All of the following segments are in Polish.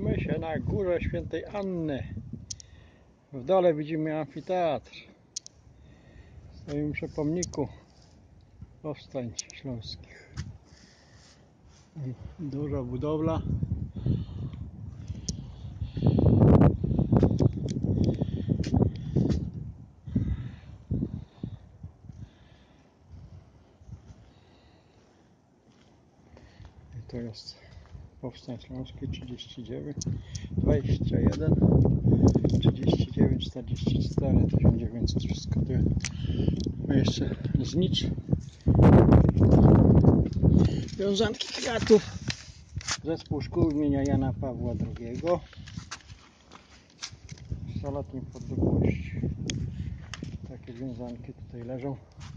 Znajdujemy się na Górze Świętej Anny. W dole widzimy amfiteatr. Stoimy przy pomniku powstańców śląskich. Duża budowla. I to jest Powstań Śląski 39, 21, 39, 44, 1900, wszystko tu jeszcze znicz. Wiązanki kwiatów. Zespół Szkół imienia Jana Pawła II. 100-letniej podległości. Takie wiązanki tutaj leżą.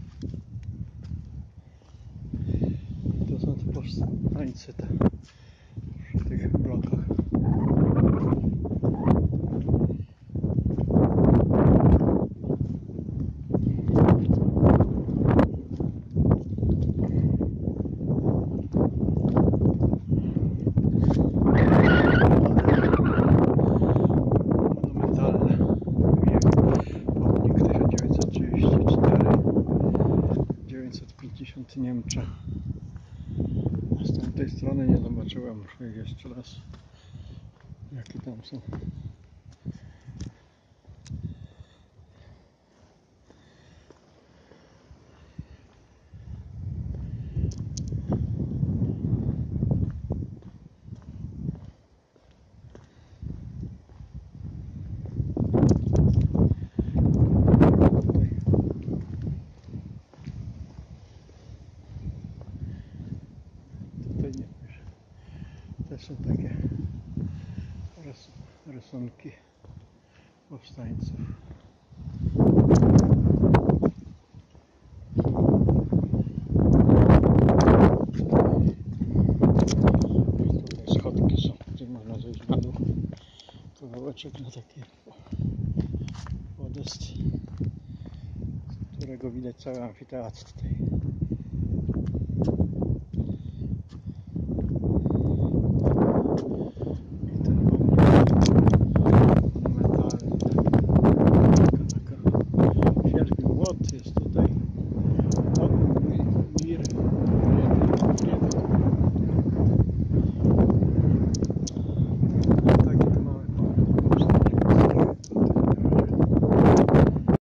I to są te powstańcy przy tych blokach. Pomnik 1934, 950 Niemcze. Z tamtej strony nie zobaczyłem, muszę ich jeszcze raz, jakie tam są. Tutaj nie pisze. Te są takie rysunki powstańców. Tutaj schodki są, gdzie można zejść na dół. Kawałeczek na taki podest, z którego widać cały amfiteatr tutaj.